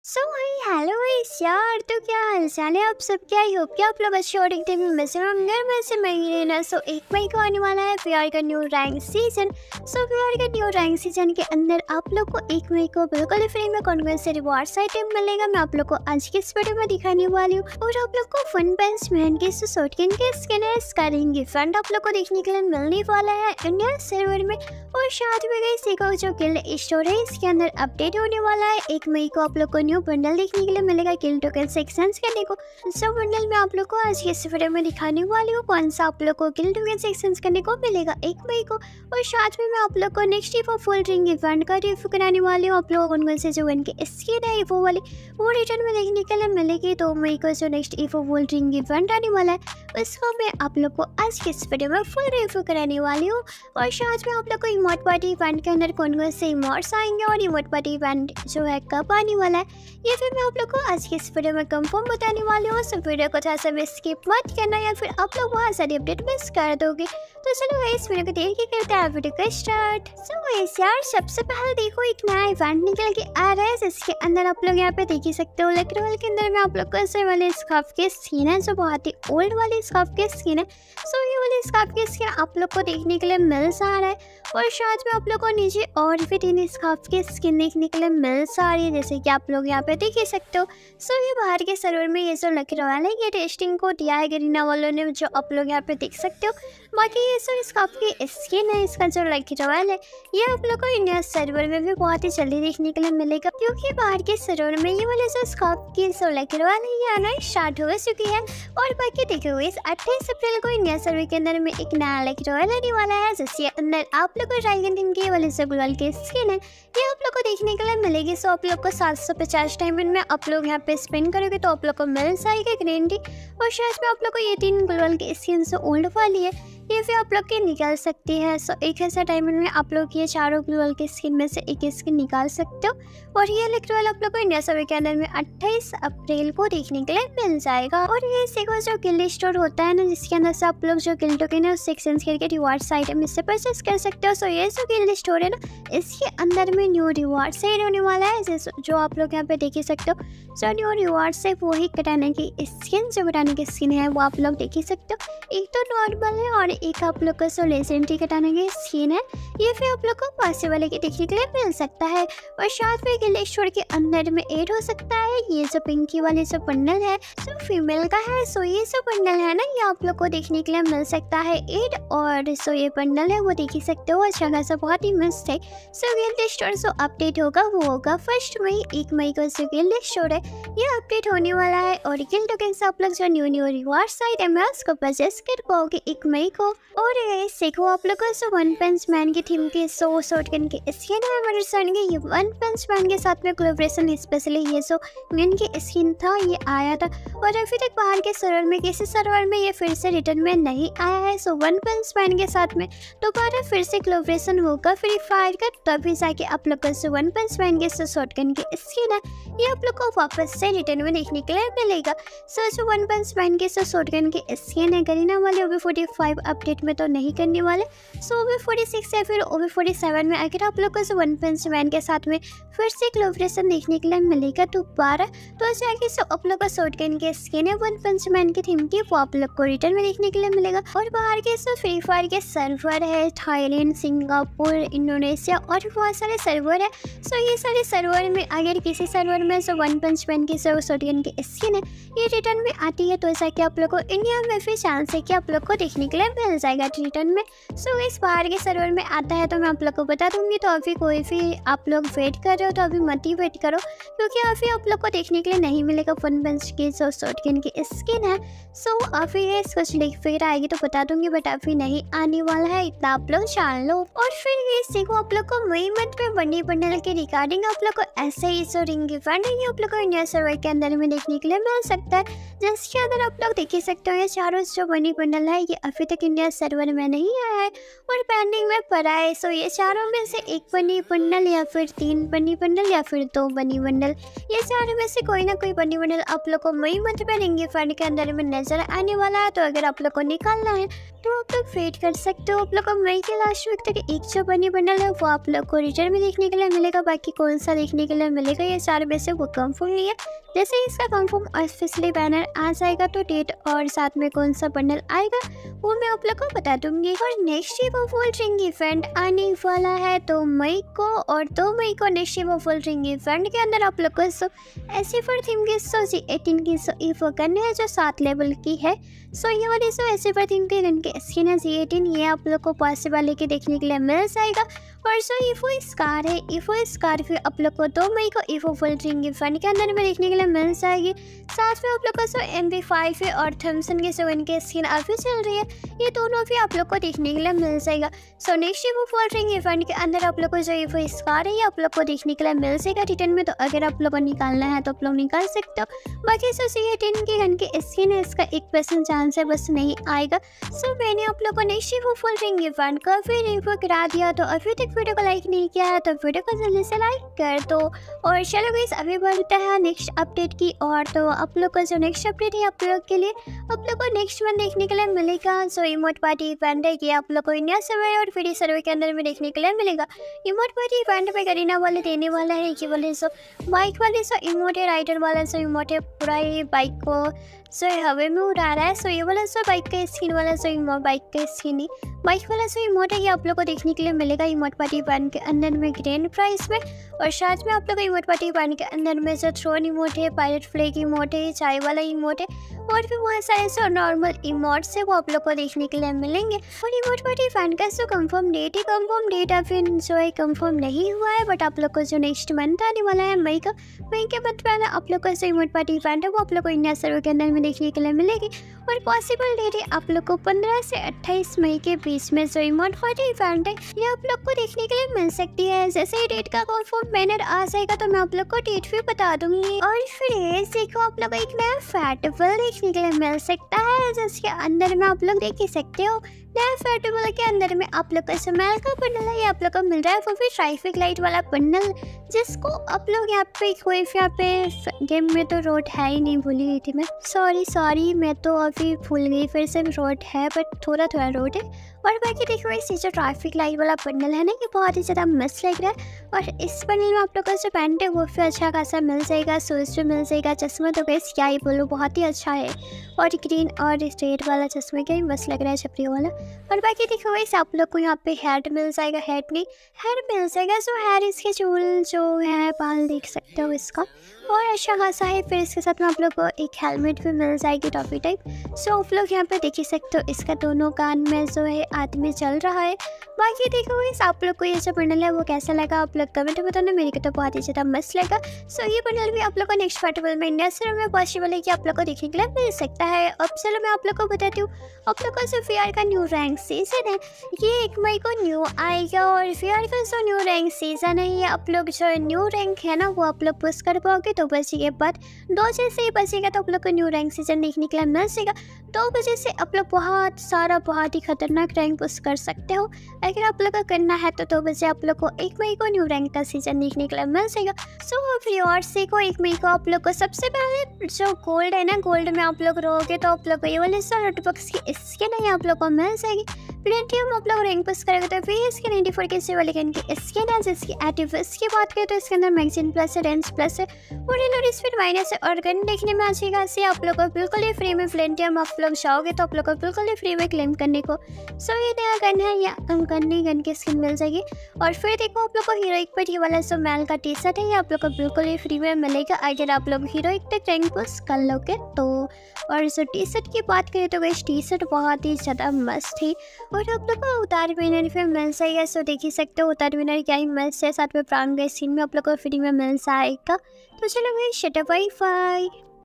सो hi hello guys यार, तो क्या हाल चाल है आप सब? क्या होप कि आप लोग अच्छे और एकदम मजे में होंगे। वैसे मैं ही रहना। सो 1 मई को आने वाला है वीआर का new rank season. So VR का न्यू रैंक सीजन के अंदर आप लोग को 1 मई को बिल्कुल फ्री में कौन कौन से रिवॉर्ड्स आइटम मिलेगा, मैं आप लोग को आज की इस वीडियो में दिखाने वाली हूँ। और आप लोग को वन पंच मैन के शॉटगन के स्किन है, इसका रिंग इवेंट आप लोग को देखने के लिए मिलने वाला है इंडियन सर्वर में। और साथ में गाइस एक जो गिल्ड स्टोर है इसके अंदर अपडेट होने वाला है। 1 मई को आप लोग को न्यू बंडल देखने के लिए मिलेगा गिल्ड टोकन से एक्सचेंज करने को। सो बंडल में आप लोग को आज के इस वीडियो में दिखाने वाली हूँ कौन सा आप लोग को गिल्ड टोकन से एक्सचेंज करने को मिलेगा 1 मई को। और साथ में मैं आप लोग को next evo full ring event का रिव्यू कराने वाली हूँ। आप लोगों को कौन से जो इनके स्किन है ईवो वाली वो रिटर्न में देखने के लिए मिलेगी। 2 मई को जो next evo full ring event आने वाला है उसको मैं आप लोग को आज के इस वीडियो में फुल रिव्यू कराने वाली हूँ। और साथ में आप लोग को इमोट पार्टी इवेंट के अंदर कौन कौन से इमोट्स आएंगे और इमोट पार्टी इवेंट जो है कब आने वाला है ये फिर मैं आप लोग को आज की इस वीडियो में कंफर्म बताने वाली हूँ। सो वीडियो को थोड़ा सा भी स्किप मत करना या फिर आप लोग बहुत सारी अपडेट मिस कर दोगे। तो चलो इस वीडियो को देर के करते हैं वीडियो को स्टार्ट। सो यार सबसे पहले देखो एक नया इवेंट निकल के आ रहा है जिसके अंदर आप लोग यहाँ पे देख ही सकते हो। लेक्रोल के अंदर में आप लोग को ऐसे वाले स्कार्फ के स्किन है जो बहुत ही ओल्ड वाली स्कार्फ के स्किन है। सो ये वाली स्कार्फ के स्किन आप लोग को देखने के लिए मिल जा रहा है। और साथ में आप लोग को नीचे और भी 3 स्कार्फ के स्किन देखने के लिए मिल जा रही है जैसे कि आप लोग यहाँ पे देख ही सकते हो। सो ये बाहर के सर्वर में ये जो लेक्रोल है ये टेस्टिंग को दिया है गरीना वालों ने जो आप लोग यहाँ पे देख सकते हो। बाकी ये जो स्कार्फ की स्किन है इसका जो लेक्रोल है ये आप लोग को इंडिया सर्वर में भी बहुत ही जल्दी देखने के लिए मिलेगा क्योंकि बाहर के सर्वर में ये वाले जो स्कार्फ की जो लेक्रोल है ये आना स्टार्ट हो चुकी है। और बाकी देखो इस 28 अप्रैल को इंडिया सर्वर के अंदर में एक नया लेक्रोल आने वाला है जिसके अंदर आप लोग को ड्रैगन टीम के वाले जो ग्लोअल की स्किन है ये आप लोग को देखने के लिए मिलेगी। सो आप लोग को 750 डायमंड में आप लोग यहाँ पे स्पेंड करोगे तो आप लोग को मिल जाएगी ग्रीन टी। और साथ में आप लोग को ये 3 ग्लोअल की स्किन जो ओल्ड वाली है ये फिर आप लोग की निकाल सकती है। सो 1000 डायमंड में आप लोग ये चारों ग्लोअल की स्किन में से एक स्किन निकाल सकते हो। और ये लेक्रोल आप लोग को इंडिया सर्वर के अंदर में 28 अप्रैल को देखने के लिए मिल जाएगा। और ये देखो जो गिल्ड स्टोर होता है ना जिसके अंदर से आप लोग जो गिल्ड टोकन है उससे एक्सचेंज करके रिवॉर्ड्स आइटम इससे परचेस कर सकते हो। सो ये जो गिल्ड स्टोर है ना इसके अंदर में न्यू रिवॉर्ड्स सेल होने वाला है जो आप लोग यहाँ पे देख ही सकते हो। जो न्यू रिवॉर्ड्स है वो ही कटाने की स्किन जो कटाने की स्किन है वो आप लोग देख ही सकते हो। एक तो नॉर्मल है और एक आप लोग का जो लेजेंडरी कटाने की स्किन है ये फिर आप लोग को पासे वाले के देखने के लिए मिल सकता है। और साथ में गिल्ड स्टोर के अंदर में ऐड हो सकता है ये जो पिंकी वाले जो बंडल है जो फीमेल का है। सो ये जो बंडल है ना ये आप लोग को देखने के लिए मिल सकता है ऐड। और सो ये बंडल है वो देख ही सकते हो अच्छा खासा बहुत ही मस्त है। सो गिल्ड स्टोर जो अपडेट होगा वो होगा 1 मई 1 मई को जो गिल्ड स्टोर है ये अपडेट होने वाला है। और गिल्ड टोकन से आप लोग जो न्यू रिवॉर्ड्स आइटम है उसको परचेस कर पाओगे 1 मई को। और देखो आप लोग को सो वन पंच मैन की थीम के सो शॉटगन के स्किन है मर्डर के ये वन पंच मैन के साथ में कोलैबोरेशन स्पेशली ये जो विन की स्किन था ये आया था। और अभी तक बाहर के सर्वर में किसी सर्वर में ये फिर से रिटर्न में नहीं आया है। सो वन पंच मैन के साथ में दोबारा फिर से कोलैबोरेशन होगा फ्री फायर का तभी जाके आप लोग को सो वन पंच मैन के शॉटगन की स्किन है ये आप लोग को वापस से रिटर्न में देखने के लिए मिलेगा। सो जो वन पंच मैन के शॉटगन की स्किन है गरीना वाले OB45 अपडेट में तो नहीं करने वाले। सो OB46 या फिर OB47 में अगर आप लोग को जो वन पंच मैन के साथ में फिर से कोलैबोरेशन देखने के लिए मिलेगा दोबारा तो जाके सो आप लोग का शॉटगन की स्किन है वन पंच मैन की थीम की वो आप लोग को रिटर्न में देखने के लिए मिलेगा। और बाहर के सो फ्री फायर के सर्वर है थाईलैंड सिंगापुर इंडोनेशिया और भी बहुत सारे सर्वर है। सो ये सारे सर्वर में अगर किसी सर्वर में जो वन पंच मैन की जो शॉटगन की स्किन है ये रिटर्न में आती है तो जाके आप लोग को इंडिया में फिर चांस है कि आप लोग को देखने के लिए मिल जाएगा रिटर्न में। सो इस बाहर के सर्वर में आता है तो मैं आप लोग को बता दूंगी। तो अभी कोई भी आप लोग वेट कर रहे हो तो अभी मत ही वेट करो क्योंकि अभी आप लोग को देखने के लिए नहीं मिलेगा वन पंच की जो शॉटगन की स्किन है। सो अभी ये कुछ लिख फिर आएगी तो बता दूंगी बट अभी नहीं आने वाला है इतना आप लोग जान लो। और फिर ये देखो आप लोग को मई मंथ में बंडी बंडल के रिगार्डिंग आप लोग को ऐसे ही जो रिंग इवेंट है ये आप लोग को इंडिया सर्वर के अंदर में देखने के लिए मिल सकता है जिसके अंदर आप लोग देख ही सकते हो ये चारों जो बंडी बंडल है ये अभी तक इंडिया सर्वर में नहीं आया है और पेंडिंग में पड़ा है। सो ये चारों में से एक बनी बंडल या फिर 3 बनी बंडल या फिर 2 बनी बंडल, ये चारों में से कोई ना कोई बनी बंडल आप लोग को मई मंथ में रिंग फंड के अंदर में नजर आने वाला है। तो अगर आप लोग को निकालना है तो आप लोग वेट कर सकते हो। आप लोग को मई के लास्ट वीक तक एक जो बनी बंडल है वो आप लोग को रिटर्न में देखने के लिए मिलेगा। बाकी कौन सा देखने के लिए मिलेगा ये चार में से वो कंफर्म नहीं है। जैसे ही इसका कंफर्म ऑफिशियली बैनर आ जाएगा तो डेट और साथ में कौन सा बंडल आएगा वो मैं आप लोग को बता दूंगी। और next evo full ring event आने वाला है 2 मई को, और 2 मई को next evo full ring event के अंदर आप लोग को SC4 थीम की G18 की ईवो गन है जो 7 लेवल की है। सो ये वाली SC4 थीम की गन की स्किन है G18, ये आप लोग को पॉसिबल लेके देखने के लिए मिल जाएगा। और ईवो स्कार है, ईवो स्कार फिर आप लोग को 2 मई को ईवो फुल रिंग इवेंट के अंदर में देखने के लिए मिल जाएगी। साथ में आप लोग को MP5 है और थॉमसन की गन की स्किन अभी चल रही है, ये दोनों भी आप लोग को देखने के लिए मिल जाएगा। So next evo full ring event के अंदर आप लोग को जो ईवो स्कार है ये आप लोग को देखने के लिए मिल जाएगा रिटर्न में। तो अगर आप लोग को निकालना है तो आप लोग निकाल सकते हो। बाकी G18 की गन की स्किन है, इसका 1% चांस है बस नहीं आएगा। सो मैंने आप लोग को next evo full ring event का फिर रिव्यू करा दिया। तो अभी तक वीडियो को लाइक नहीं किया है तो वीडियो को जल्दी से लाइक कर दो। और चलो गाइस अभी बढ़ते हैं नेक्स्ट अपडेट की और। तो आप लोग को जो नेक्स्ट अपडेट है आप लोग के लिए आप लोग को नेक्स्ट मंथ देखने के लिए मिलेगा। जो इमोट पार्टी इवेंट है ये आप लोग को इंडिया सर्वर और फ्री सर्वर के अंदर में देखने के लिए मिलेगा। इमोट पार्टी इवेंट पे करीना वाले देने वाला है कि बोले बाइक वाले इमोट है, राइडर वाला इमोट है, पूरा ये बाइक को हवे में उड़ा रहा है। ये वाला बाइक का स्किन वाला बाइक का स्किन ही बाइक वाला इमोट है, ये आप लोग को देखने के लिए मिलेगा इमोट पार्टी इवेंट के अंदर में ग्रैंड प्राइस में। और साथ में आप लोग को इमोट पार्टी इवेंट के अंदर में जो थ्रोन इमोट है, पायलट फ्लैग इमोट है, चाय वाला इमोट है और भी बहुत सारे नॉर्मल इमोट्स है वो आप लोग को देखने के लिए मिलेंगे। और इमोट पार्टी इवेंट का जो कंफर्म डेट अभी जो है कंफर्म नहीं हुआ है, बट आप लोग को जो नेक्स्ट मंथ आने वाला है मई के मंथ में आप लोग का जो इमोट पार्टी इवेंट है वो आप लोग को इंडिया सर्वर के अंदर में देखने के लिए मिलेगी। और पॉसिबल डेट है आप लोग को 15 से 28 मई के बीच में जो इमोट पार्टी इवेंट है ये आप लोग को देखने के लिए मिल सकती है। जैसे ही डेट का कंफर्म बैनर आ जाएगा तो मैं आप लोग को डेट भी बता दूंगी। और फिर देखो आप लोग एक नया फेस्टिवल देखने के लिए मिल सकता है जिसके अंदर में आप लोग देख ही सकते हो। नया फेस्टिवल के अंदर में आप लोग का स्मेल का बंडल है, ये आप लोग को मिल रहा है वो भी ट्रैफिक लाइट वाला बंडल, जिसको आप लोग यहाँ पे कोई यहाँ पे गेम में तो रोड है ही नहीं, भूल गई थी मैं, सॉरी मैं तो अभी भूल गई। फिर से रोड है बट थोड़ा रोड है। और बाकी देखो इस जो ट्रैफिक लाइट वाला बंडल है ना ये बहुत ही ज़्यादा मस्त लग रहा है। और इस बंडल में आप लोग का जो पैंट है वो फिर अच्छा खासा मिल जाएगा, शूज़ भी मिल जाएगा, चश्मा तो बेस्ट क्या ही बोलूँ बहुत ही अच्छा है। और ग्रीन और स्ट्रेट वाला चश्मा क्या ही मस्त लग रहा है छपरी वाला। और बाकी देखो वैसे आप लोग को यहाँ पे हेड मिल जाएगा, हेड मिल जाएगा। सो हेयर इसके चूल जो है बाल देख सकते हो इसका और अच्छा खासा है। फिर इसके साथ में आप लोग को एक हेलमेट भी मिल जाएगी टॉपी टाइप। सो आप लोग यहाँ पे देख ही सकते हो इसका दोनों कान में जो है आदमी चल रहा है। बाकी देखो इस आप लोग को ये जो बंडल है वो कैसा लगा आप लोग कमेंट में बताना, मेरे को तो बहुत ही ज़्यादा मस्त लगा। सो ये बंडल भी आप लोग को नेक्स्ट फेस्टिवल में इंडिया सर्वर में पॉसिबल है कि आप लोग को देखने के लिए मिल सकता है। अब चलो मैं आप लोग को बताती हूँ आप लोग का जो VR का न्यू रैंक सीजन है ये 1 मई को न्यू आएगा। और VR का जो न्यू रैंक सीजन है ये आप लोग जो न्यू रैंक है ना वो आप लोग पुश कर पाओगे 2 बजे के बाद। 2 बजे से ही बचेगा तो आप लोग को न्यू रैंक सीजन देखने के लिए मिल जाएगा। 2 बजे से आप लोग बहुत ही खतरनाक रैंक पुश कर सकते हो। अगर आप लोग को करना है तो 2 बजे आप लोग को 1 मई को न्यू रैंक का सीजन देखने के लिए मिल जाएगा। सो व्यूअर्स को 1 मई को आप लोग को सबसे पहले जो गोल्ड है ना, गोल्ड में आप लोग रहोगे तो आप लोग को ये वाले लॉट बॉक्स की स्किन है आप लोग को मिल जाएगी। प्लेटियम आप लोग रैंक पुश करेंगे तो फिर इसके 94 के वाले गन की स्किन है जिसकी एटिवस की बात करें तो इसके अंदर मैगजीन प्लस है, रेंज प्लस है और स्पीड माइनस है और गन देखने में अच्छी खासी आप लोग को बिल्कुल ही फ्री में प्लेटियम आप लोग जाओगे तो आप लोग को बिल्कुल ही फ्री में क्लेम करने को। सो ये नया गन है या गन की स्किन मिल जाएगी। और फिर देखो आप लोग को हीरोइक पर ये वाला जो मैल का टी शर्ट है ये आप लोग को बिल्कुल ही फ्री में मिलेगा अगर आप लोग हीरोइक तक रैंक पुश कर लोगे तो। और जो टी शर्ट की बात करें तो वैसे टी शर्ट बहुत ही ज़्यादा मस्त थी और आप लोग को उतार विनर फिर मिल जाएगा। सो देख ही सकते हो उतार विनर क्या ही मस्त है, साथ में प्राउन गैस सीन में आप लोग को फ्री में मिल जाएगा। तो चलो भाई शट अप, बाय बाय।